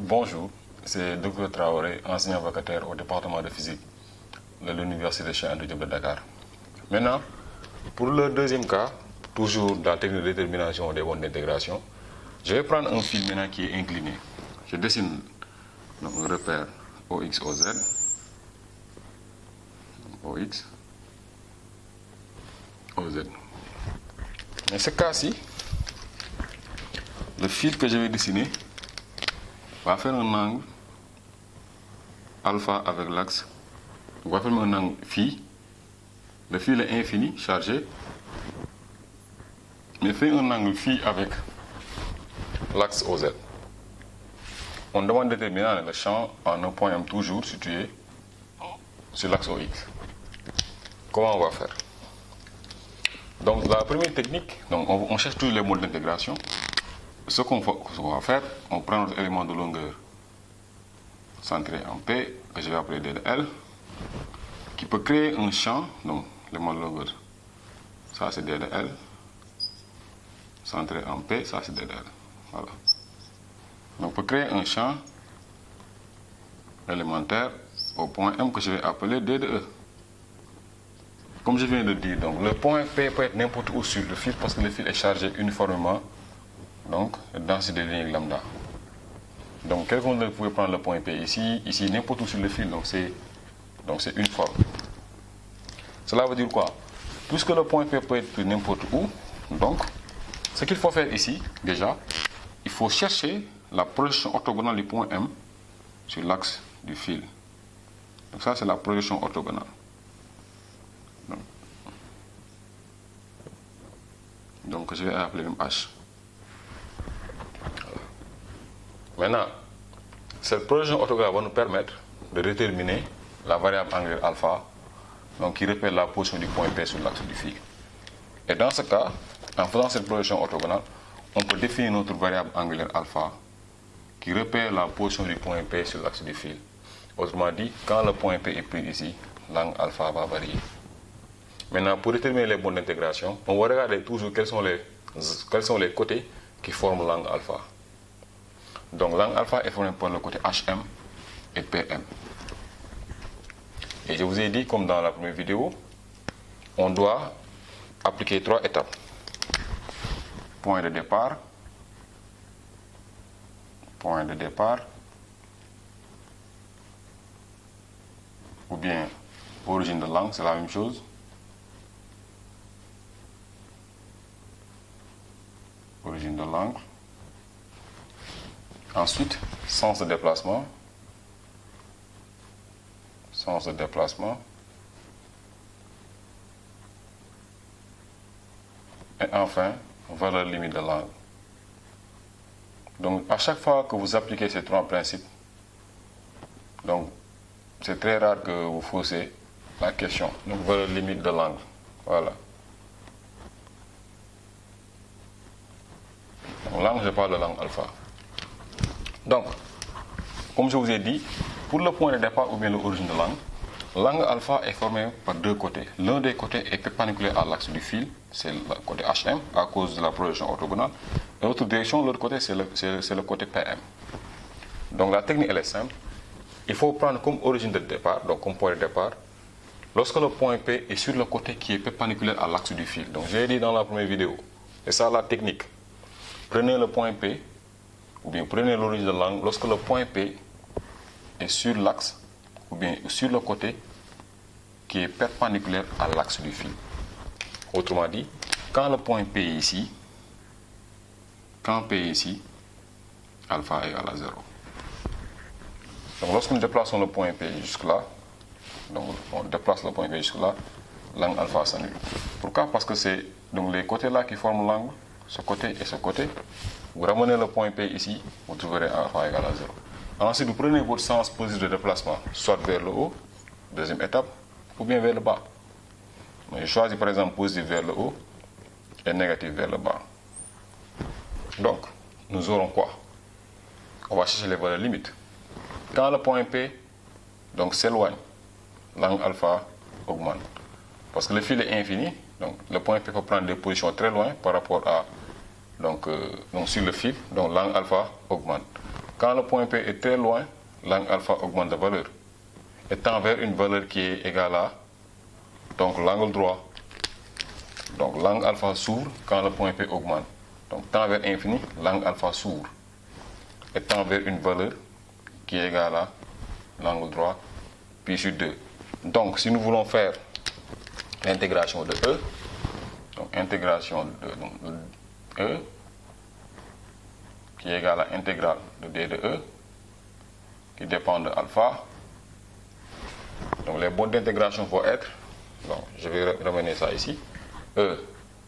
Bonjour, c'est Dr Traoré, enseignant vacataire au département de physique de l'Université Cheikh Anta Diop de Dakar. Maintenant, pour le deuxième cas, toujours dans la technique de détermination des bornes d'intégration, je vais prendre un fil maintenant qui est incliné. Je dessine donc, un repère OX, OZ, OX, OZ. Dans ce cas-ci, le fil que je vais dessiner va faire un angle alpha avec l'axe. On va faire un angle phi. Le fil est infini, chargé. Mais fait un angle phi avec l'axe OZ. On demande de déterminer le champ en un point M toujours situé sur l'axe OX. Comment on va faire? Donc la première technique, donc on cherche tous les modes d'intégration. Ce qu'on va faire, on prend notre élément de longueur centré en P, que je vais appeler DL, qui peut créer un champ, donc l'élément de longueur, ça c'est DL, centré en P, ça c'est DL. Voilà. Donc on peut créer un champ élémentaire au point M que je vais appeler DE. Comme je viens de dire, donc, le point P peut être n'importe où sur le fil parce que le fil est chargé uniformément donc, dans ces lignes lambda. Donc, quelqu'un vous pouvez prendre le point P ici, n'importe où sur le fil, donc c'est uniforme. Cela veut dire quoi? Puisque le point P peut être n'importe où, donc, ce qu'il faut faire ici, déjà, il faut chercher la projection orthogonale du point M sur l'axe du fil. Donc, ça, c'est la projection orthogonale. Donc, je vais appeler même H. Maintenant, cette projection orthogonale va nous permettre de déterminer la variable angulaire alpha, donc qui repère la position du point P sur l'axe du fil. Et dans ce cas, en faisant cette projection orthogonale, on peut définir notre variable angulaire alpha qui repère la position du point P sur l'axe du fil. Autrement dit, quand le point P est pris ici, l'angle alpha va varier. Maintenant, pour déterminer les bornes d'intégration, on va regarder toujours quels sont les côtés qui forment l'angle alpha. Donc l'angle alpha est formé par le côté HM et PM. Et je vous ai dit, comme dans la première vidéo, on doit appliquer 3 étapes. Point de départ, ou bien origine de l'angle, c'est la même chose. Origine de l'angle. Ensuite, sens de déplacement. Et enfin, valeur limite de l'angle. Donc, à chaque fois que vous appliquez ces 3 principes, donc c'est très rare que vous faussez la question. Donc, valeur limite de l'angle. Voilà. L'angle, je parle de l'angle alpha. Donc, comme je vous ai dit, pour le point de départ ou bien l'origine de l'angle, l'angle alpha est formé par 2 côtés. L'un des côtés est perpendiculaire à l'axe du fil, c'est le côté HM, à cause de la projection orthogonale. Et l'autre direction, l'autre côté, c'est le côté PM. Donc la technique, elle est simple. Il faut prendre comme origine de départ, donc comme point de départ, lorsque le point P est sur le côté qui est perpendiculaire à l'axe du fil. Donc j'ai dit dans la première vidéo, c'est ça la technique. Prenez le point P, ou bien prenez l'origine de l'angle lorsque le point P est sur l'axe, ou bien sur le côté qui est perpendiculaire à l'axe du fil. Autrement dit, quand le point P est ici, alpha est égal à 0. Donc lorsque nous déplaçons le point P jusque là, donc on déplace le point P jusque là, l'angle alpha s'annule. Pourquoi? Parce que c'est donc les côtés là qui forment l'angle, ce côté et ce côté. Vous ramenez le point P ici, vous trouverez alpha égal à 0. Ensuite, vous prenez votre sens positif de déplacement, soit vers le haut, deuxième étape, ou bien vers le bas. Je choisis par exemple positif vers le haut et négatif vers le bas. Donc, nous aurons quoi? On va chercher les valeurs limites. Quand le point P s'éloigne, l'angle alpha augmente. Parce que le fil est infini, donc le point P peut prendre des positions très loin par rapport à sur le fil, donc l'angle alpha augmente. Quand le point P est très loin, l'angle alpha augmente de valeur et tend vers une valeur qui est égale à donc l'angle droit. Donc l'angle alpha s'ouvre quand le point P augmente. Donc tend vers infini, l'angle alpha s'ouvre et tend vers une valeur qui est égale à l'angle droit pi sur 2. Donc si nous voulons faire l'intégration de E, donc intégration de E qui est égale à intégrale de D de E qui dépend de alpha. Donc les bornes d'intégration vont être, donc je vais ramener ça ici, E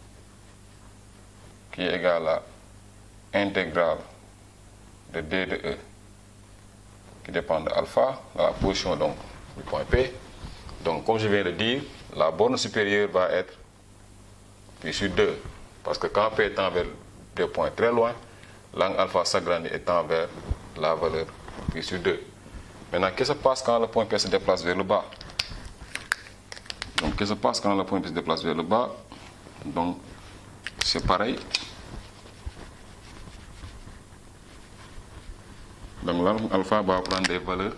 qui est égal à intégrale de D de E qui dépend de alpha, la position donc du point P. Donc comme je viens de dire, la borne supérieure va être pi sur 2 parce que quand P tend vers des points très loin, l'angle alpha s'agrandit et tend vers la valeur pi sur 2. Maintenant, qu'est-ce qui se passe quand le point P se déplace vers le bas? Donc, qu'est-ce qui se passe quand le point P se déplace vers le bas? Donc, c'est pareil. Donc, l'angle alpha va prendre des valeurs.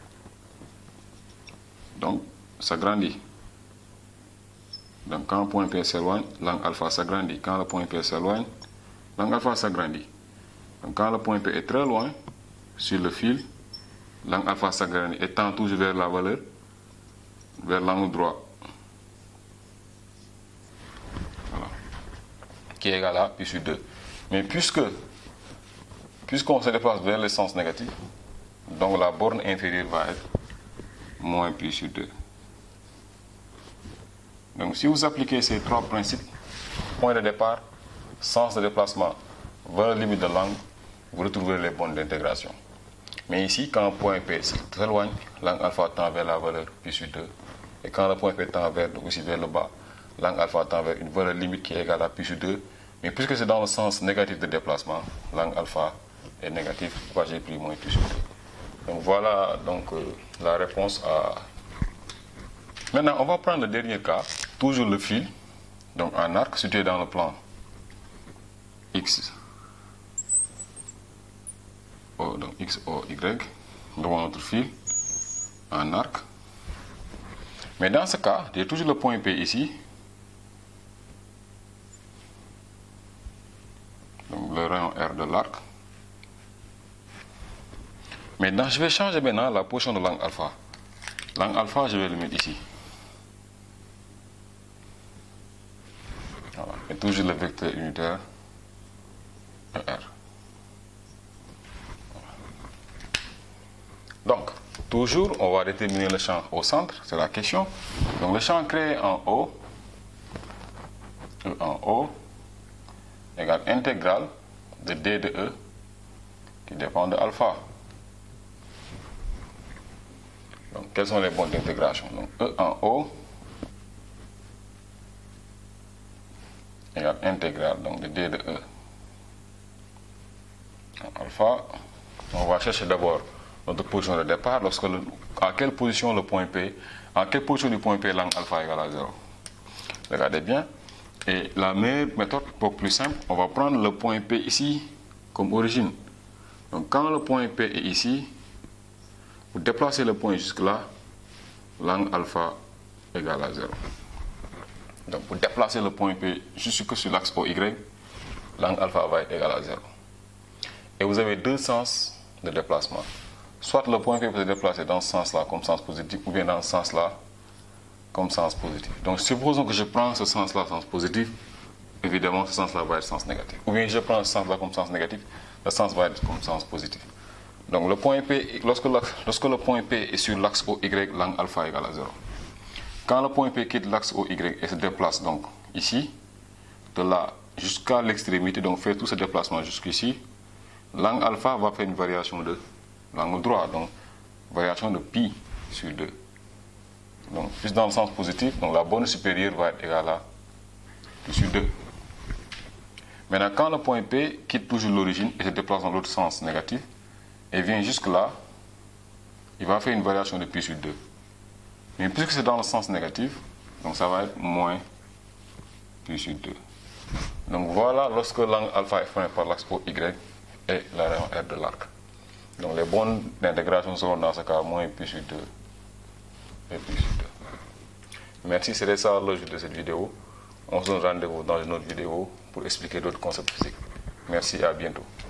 Donc, s'agrandit. Donc, quand le point P s'éloigne, l'angle alpha s'agrandit. Quand le point P s'éloigne, l'angle alpha s'agrandit. Donc, quand le point P est très loin sur le fil, l'angle alpha s'agrandit et tend toujours vers la valeur, vers l'angle droit. Voilà. Qui est égal à pi sur 2. Mais puisqu'on se déplace vers le sens négatif, donc la borne inférieure va être moins pi sur 2. Donc si vous appliquez ces trois principes, point de départ, sens de déplacement, valeur limite de l'angle, vous retrouverez les bornes d'intégration. Mais ici, quand le point P s'éloigne, l'angle alpha tend vers la valeur pi sur 2. Et quand le point P tend aussi vers le bas, l'angle alpha tend vers une valeur limite qui est égale à pi sur 2. Mais puisque c'est dans le sens négatif de déplacement, l'angle alpha est négatif. Pourquoi j'ai pris moins pi sur 2. Donc voilà donc, la réponse à... Maintenant, on va prendre le dernier cas. Toujours le fil, donc un arc situé dans le plan X. O, donc X, O, Y, devant notre fil, un arc. Mais dans ce cas, j'ai toujours le point P ici. Donc le rayon R de l'arc. Maintenant, je vais changer maintenant la position de l'angle alpha. L'angle alpha, je vais le mettre ici. Voilà. Et toujours le vecteur unitaire ER. Donc, toujours, on va déterminer le champ au centre, c'est la question. Donc, le champ créé en haut, égale intégrale de D de E, qui dépend de alpha. Donc, quelles sont les bornes d'intégration? Donc, E en haut, égale intégrale donc, de D de E en alpha. On va chercher d'abord notre position de départ, à quelle position le point P, à quelle position du point P l'angle alpha égale à 0. Regardez bien. Et la meilleure méthode, pour plus simple, on va prendre le point P ici comme origine. Donc quand le point P est ici, vous déplacez le point jusque là, l'angle alpha égale à 0. Donc pour déplacer le point P jusque sur l'axe OY, l'angle alpha va être égal à 0. Et vous avez deux sens de déplacement. Soit le point P peut se déplacer dans ce sens-là comme sens positif, ou bien dans ce sens-là comme sens positif. Donc supposons que je prends ce sens-là sens positif, évidemment ce sens-là va être sens négatif. Ou bien je prends ce sens-là comme sens négatif, le sens va être comme sens positif. Donc le point P, lorsque le point P est sur l'axe OY, l'angle alpha égale à 0. Quand le point P quitte l'axe OY et se déplace donc ici, de là jusqu'à l'extrémité, donc fait tout ce déplacement jusqu'ici, l'angle alpha va faire une variation de l'angle droit, donc variation de pi sur 2. Donc, plus dans le sens positif, donc la borne supérieure va être égale à pi sur 2. Maintenant, quand le point P quitte toujours l'origine et se déplace dans l'autre sens négatif, et vient jusque là, il va faire une variation de pi sur 2. Mais puisque c'est dans le sens négatif, donc ça va être moins pi sur 2. Donc voilà lorsque l'angle alpha est formé par l'axe OY et la rayon R de l'arc. Donc les bornes d'intégration seront dans ce cas moins plus 2. Et plus 2. Merci, c'était ça l'objet de cette vidéo. On se donne rendez-vous dans une autre vidéo pour expliquer d'autres concepts physiques. Merci et à bientôt.